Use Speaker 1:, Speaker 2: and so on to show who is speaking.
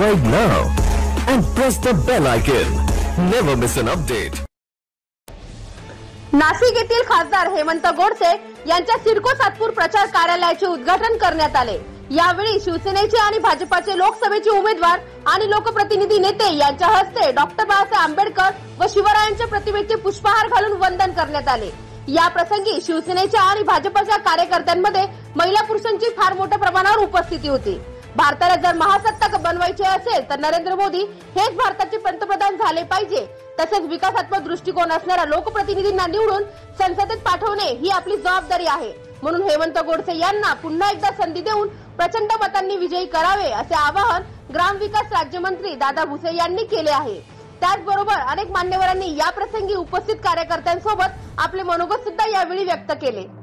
Speaker 1: Subscribe now and press the bell icon. Never miss an update.
Speaker 2: Nashik येथील खासदार हेमंत गोडसे यांच्या सिडको सातपूर प्रचार कार्यालयाचे उद्घाटन करण्यात आले। यावेळी शिवसेनेचे आणि भाजपाचे लोकसभेचे उमेदवार आणि लोकप्रतिनिधी नेते यांच्या हस्ते डॉक्टर बाबासाहेब आंबेडकर व शिवरायांच्या प्रतिमेचे पुष्पहार घालून वंदन करण्यात आले। या प्रसंगी शिवसेनेच्या आणि भाजपच्या कार्यकर्त्यांमध्ये महिला पुरुषांची फार मोठ्या प्रमाणावर उपस्थिती होती। भारताला जर महासत्ता बनवायचे असेल तर नरेंद्र मोदी हेच भारताचे पंतप्रधान झाले पाहिजे। तसेच विकासात्मक दृष्टिकोन असणाऱ्या लोकप्रतिनिधींना निवडून संसदेत पाठवणे ही आपली जबाबदारी आहे। म्हणून हेमंत गोडसे यांना पुन्हा एकदा संधी देऊन प्रचंड मतांनी विजयी करावे असे आवाहन ग्रामविकास राज्यमंत्री दादा भुसे यांनी केले आहे। त्याचबरोबर अनेक मान्यवरांनी या प्रसंगी उपस्थित कार्यकर्त्यांसोबत आपले मनोगत सुद्धा यावेळी व्यक्त केले।